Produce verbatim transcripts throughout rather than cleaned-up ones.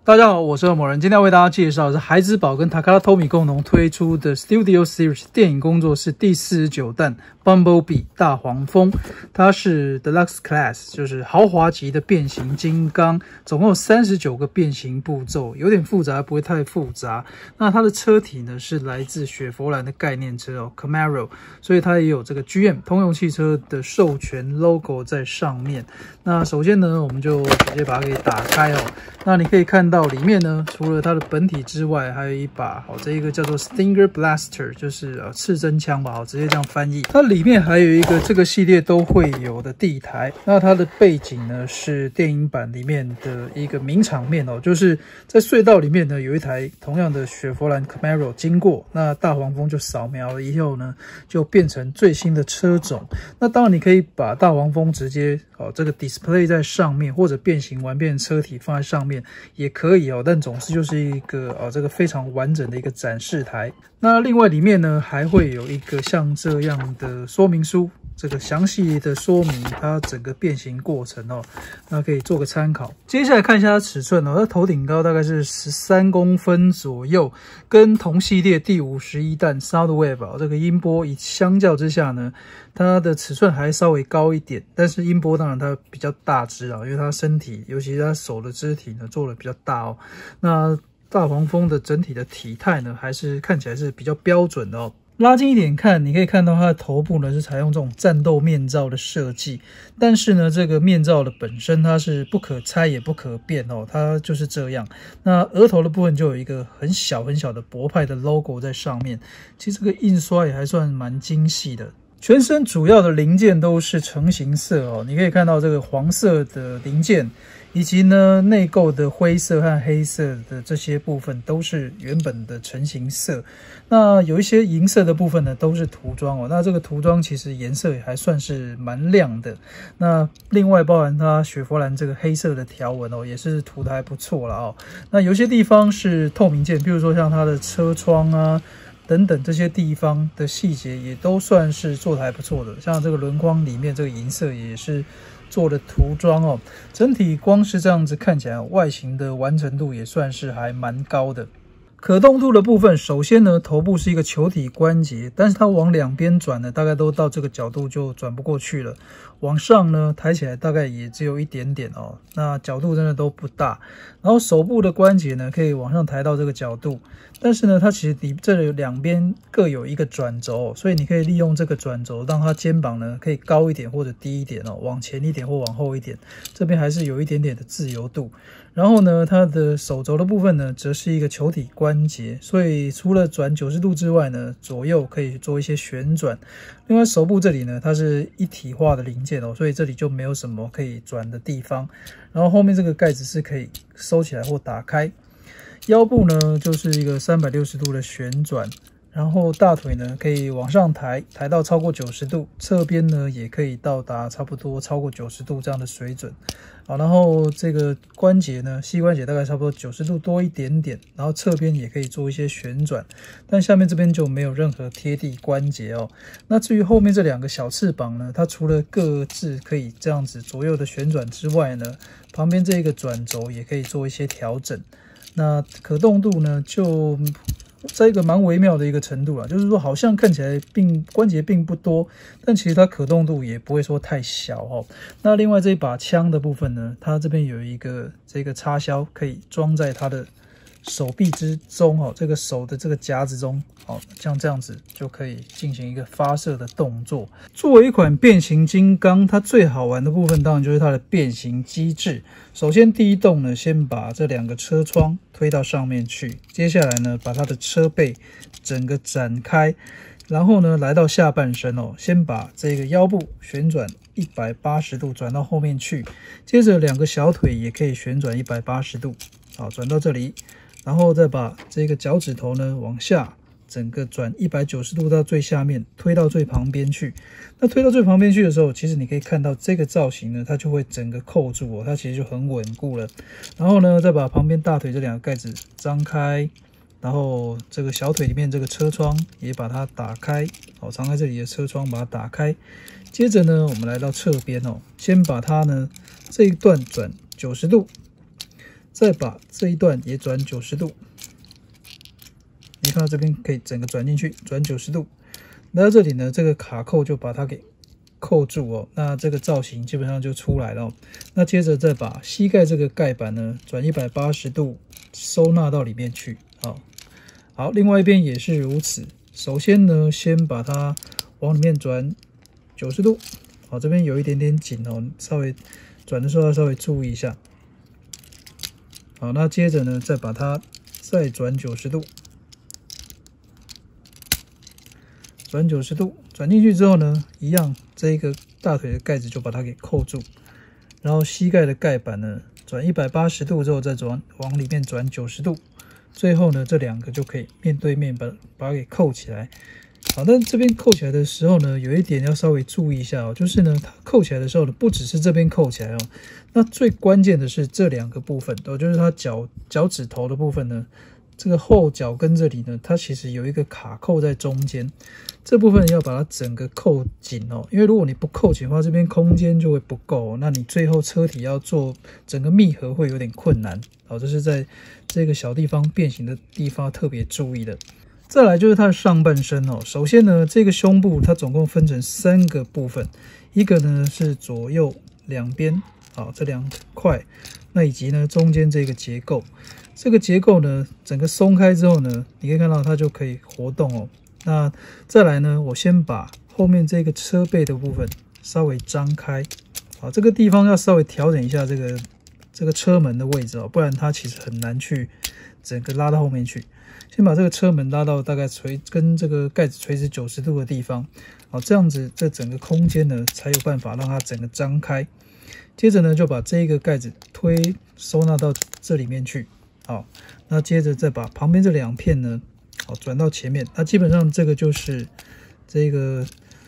大家好，我是恶魔人，今天要为大家介绍的是孩之宝跟 Takara Tomy 共同推出的 Studio Series 电影工作室第四十九弹 Bumblebee 大黄蜂。它是 Deluxe Class， 就是豪华级的变形金刚，总共有三十九个变形步骤，有点复杂，不会太复杂。那它的车体呢是来自雪佛兰的概念车哦 Camaro， 所以它也有这个 G M 通用汽车的授权 logo 在上面。那首先呢，我们就直接把它给打开哦。那你可以看到里面呢，除了它的本体之外，还有一把好，这一个叫做 Stinger Blaster， 就是呃刺针枪吧，好，直接这样翻译。它里面还有一个这个系列都会有的地台。那它的背景呢是电影版里面的一个名场面哦，就是在隧道里面呢有一台同样的雪佛兰 Camaro 经过，那大黄蜂就扫描了以后呢，就变成最新的车种。那当然你可以把大黄蜂直接哦这个 display 在上面，或者变形完变车体放在上面也可以哦，但总之就是一个哦这个非常完整的一个展示台。那另外里面呢还会有一个像这样的说明书，这个详细的说明它整个变形过程哦，那可以做个参考。接下来看一下它尺寸哦，它头顶高大概是十三公分左右，跟同系列第五十一弹 Soundwave 哦这个音波以相较之下呢，它的尺寸还稍微高一点，但是音波当然它比较大只啊，因为它身体尤其是它手的肢体呢做的比较大哦。那大黄蜂的整体的体态呢，还是看起来是比较标准的哦。拉近一点看，你可以看到它的头部呢是采用这种战斗面罩的设计，但是呢，这个面罩的本身它是不可拆也不可变哦，它就是这样。那额头的部分就有一个很小很小的博派的 logo 在上面，其实这个印刷也还算蛮精细的。全身主要的零件都是成型色哦，你可以看到这个黄色的零件，以及呢内构的灰色和黑色的这些部分都是原本的成型色。那有一些银色的部分呢都是涂装哦，那这个涂装其实颜色也还算是蛮亮的。那另外包含它雪佛兰这个黑色的条纹哦，也是涂得还不错啦哦。那有些地方是透明件，比如说像它的车窗啊等等这些地方的细节也都算是做得还不错的，像这个轮框里面这个银色也是做了涂装哦。整体光是这样子看起来，外形的完成度也算是还蛮高的。可动度的部分，首先呢，头部是一个球体关节，但是它往两边转呢，大概都到这个角度就转不过去了。往上呢，抬起来大概也只有一点点哦，那角度真的都不大。然后手部的关节呢，可以往上抬到这个角度，但是呢，它其实底这两边各有一个转轴，所以你可以利用这个转轴，让它肩膀呢可以高一点或者低一点哦，往前一点或往后一点，这边还是有一点点的自由度。然后呢，它的手肘的部分呢，则是一个球体关节，所以除了转九十度之外呢，左右可以做一些旋转。另外手部这里呢，它是一体化的零件哦，所以这里就没有什么可以转的地方。然后后面这个盖子是可以收起来或打开。腰部呢，就是一个三百六十度的旋转。然后大腿呢可以往上抬，抬到超过九十度，侧边呢也可以到达差不多超过九十度这样的水准。好，然后这个关节呢，膝关节大概差不多九十度多一点点，然后侧边也可以做一些旋转，但下面这边就没有任何贴地关节哦。那至于后面这两个小翅膀呢，它除了各自可以这样子左右的旋转之外呢，旁边这个转轴也可以做一些调整。那可动度呢，就在一个蛮微妙的一个程度啦，就是说好像看起来并关节并不多，但其实它可动度也不会说太小哦。那另外这一把枪的部分呢，它这边有一个这个插销可以装在它的手臂之中哦，这个手的这个夹子中，好，像这样子就可以进行一个发射的动作。作为一款变形金刚，它最好玩的部分当然就是它的变形机制。首先第一动呢，先把这两个车窗推到上面去，接下来呢，把它的车背整个展开，然后呢，来到下半身哦，先把这个腰部旋转一百八十度转到后面去，接着两个小腿也可以旋转一百八十度，好，转到这里。然后再把这个脚趾头呢往下整个转一百九十度到最下面，推到最旁边去。那推到最旁边去的时候，其实你可以看到这个造型呢，它就会整个扣住哦，它其实就很稳固了。然后呢，再把旁边大腿这两个盖子张开，然后这个小腿里面这个车窗也把它打开，好，张开这里的车窗把它打开。接着呢，我们来到侧边哦，先把它呢这一段转九十度。 再把这一段也转九十度。你看到这边可以整个转进去，转九十度。来到这里呢，这个卡扣就把它给扣住哦，那这个造型基本上就出来了哦。那接着再把膝盖这个盖板呢转一百八十度收纳到里面去。好，好，另外一边也是如此。首先呢，先把它往里面转九十度。好，这边有一点点紧哦，稍微转的时候要稍微注意一下。好，那接着呢，再把它再转九十度。转九十度，转进去之后呢，一样，这一个大腿的盖子就把它给扣住，然后膝盖的盖板呢，转一百八十度之后再转往里面转九十度，最后呢，这两个就可以面对面把把它给扣起来。好，但这边扣起来的时候呢，有一点要稍微注意一下哦，就是呢，它扣起来的时候呢，不只是这边扣起来哦，那最关键的是这两个部分哦，就是它脚脚趾头的部分呢。这个后脚跟这里呢，它其实有一个卡扣在中间，这部分要把它整个扣紧哦。因为如果你不扣紧的话，这边空间就会不够，那你最后车体要做整个密合会有点困难哦。这是在这个小地方变形的地方特别注意的。再来就是它的上半身哦。首先呢，这个胸部它总共分成三个部分，一个呢是左右两边啊这两块，那以及呢中间这个结构。这个结构呢，整个松开之后呢，你可以看到它就可以活动哦。那再来呢，我先把后面这个车背的部分稍微张开，好，这个地方要稍微调整一下这个这个车门的位置哦，不然它其实很难去整个拉到后面去。先把这个车门拉到大概垂跟这个盖子垂直九十度的地方，好，这样子这整个空间呢才有办法让它整个张开。接着呢，就把这个盖子推收纳到这里面去。好，那接着再把旁边这两片呢，好转到前面。那基本上这个就是这个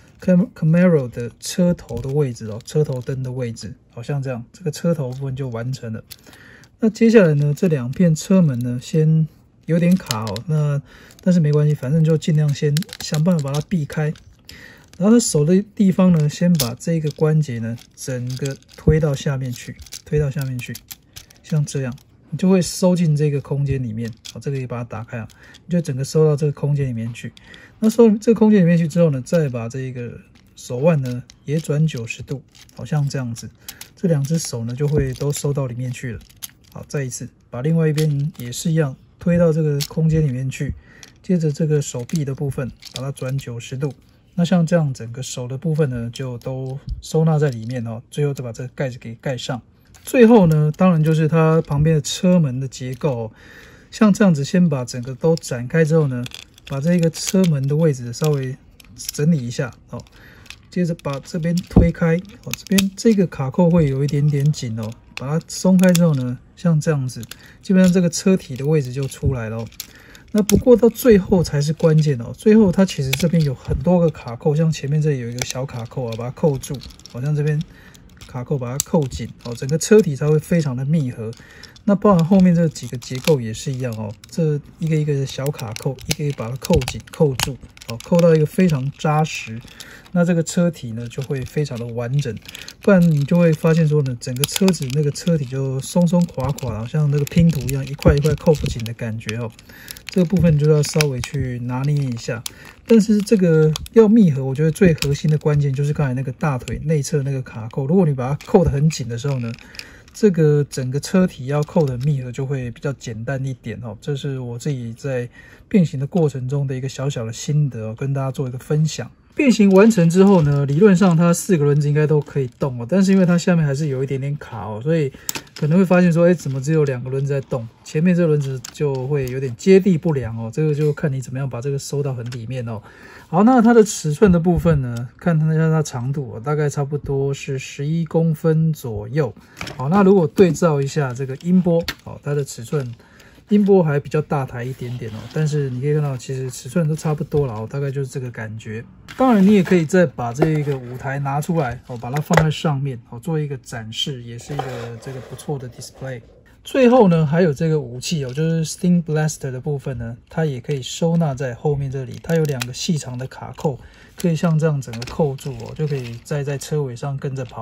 Camaro 的车头的位置哦，车头灯的位置，好像这样，这个车头部分就完成了。那接下来呢，这两片车门呢，先有点卡哦，那但是没关系，反正就尽量先想办法把它避开。然后它手的地方呢，先把这个关节呢，整个推到下面去，推到下面去，像这样。你就会收进这个空间里面，好，这个也把它打开啊，你就整个收到这个空间里面去。那收这个空间里面去之后呢，再把这个手腕呢也转九十度，好像这样子，这两只手呢就会都收到里面去了。好，再一次把另外一边也是一样推到这个空间里面去，接着这个手臂的部分把它转九十度。那像这样整个手的部分呢就都收纳在里面哦，最后再把这个盖子给盖上。最后呢，当然就是它旁边的车门的结构哦，像这样子，先把整个都展开之后呢，把这个车门的位置稍微整理一下哦，接着把这边推开哦，这边这个卡扣会有一点点紧哦，把它松开之后呢，像这样子，基本上这个车体的位置就出来了哦。那不过到最后才是关键哦，最后它其实这边有很多个卡扣，像前面这里有一个小卡扣啊，把它扣住，好像这边。卡扣把它扣紧哦，整个车体才会非常的密合。那包含后面这几个结构也是一样哦，这一个一个的小卡扣，一个一个把它扣紧扣住哦，扣到一个非常扎实。那这个车体呢就会非常的完整，不然你就会发现说呢，整个车子那个车体就松松垮垮，好像那个拼图一样，一块一块扣不紧的感觉哦。这个部分就要稍微去拿捏一下。但是这个要密合，我觉得最核心的关键就是刚才那个大腿内侧那个卡扣，如果你把它扣得很紧的时候呢，这个整个车体要扣的密合就会比较简单一点哦。这是我自己在变形的过程中的一个小小的心得哦，跟大家做一个分享。变形完成之后呢，理论上它四个轮子应该都可以动哦，但是因为它下面还是有一点点卡哦，所以可能会发现说，哎，怎么只有两个轮子在动？前面这个轮子就会有点接地不良哦，这个就看你怎么样把这个收到很里面哦。好，那它的尺寸的部分呢，看它它长度哦，大概差不多是十一公分左右。好，那如果对照一下这个音波，好，它的尺寸。音波还比较大台一点点哦，但是你可以看到，其实尺寸都差不多了哦，大概就是这个感觉。当然，你也可以再把这个舞台拿出来哦，把它放在上面哦，做一个展示，也是一个这个不错的 display。最后呢，还有这个武器哦，就是 Sting Blaster 的部分呢，它也可以收纳在后面这里。它有两个细长的卡扣，可以像这样整个扣住哦，就可以再在车尾上跟着跑了。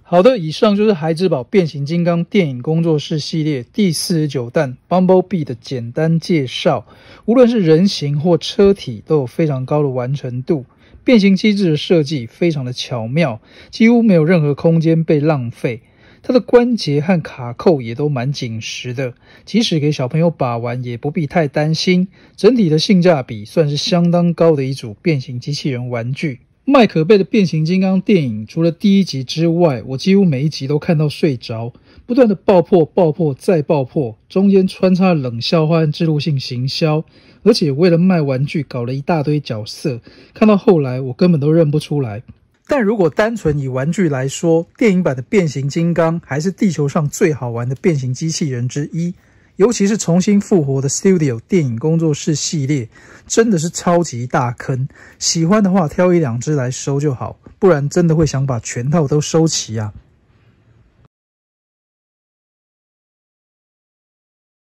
好的，以上就是孩之宝变形金刚电影工作室系列第四十九弹 Bumblebee 的简单介绍。无论是人形或车体都有非常高的完成度，变形机制的设计非常的巧妙，几乎没有任何空间被浪费。它的关节和卡扣也都蛮紧实的，即使给小朋友把玩也不必太担心。整体的性价比算是相当高的一组变形机器人玩具。麦可贝的变形金刚电影除了第一集之外，我几乎每一集都看到睡着，不断的爆破爆破再爆破，中间穿插冷笑话和植入性行销，而且为了卖玩具搞了一大堆角色，看到后来我根本都认不出来。但如果单纯以玩具来说，电影版的变形金刚还是地球上最好玩的变形机器人之一。尤其是重新复活的 Studio 电影工作室系列，真的是超级大坑。喜欢的话挑一两只来收就好，不然真的会想把全套都收齐啊。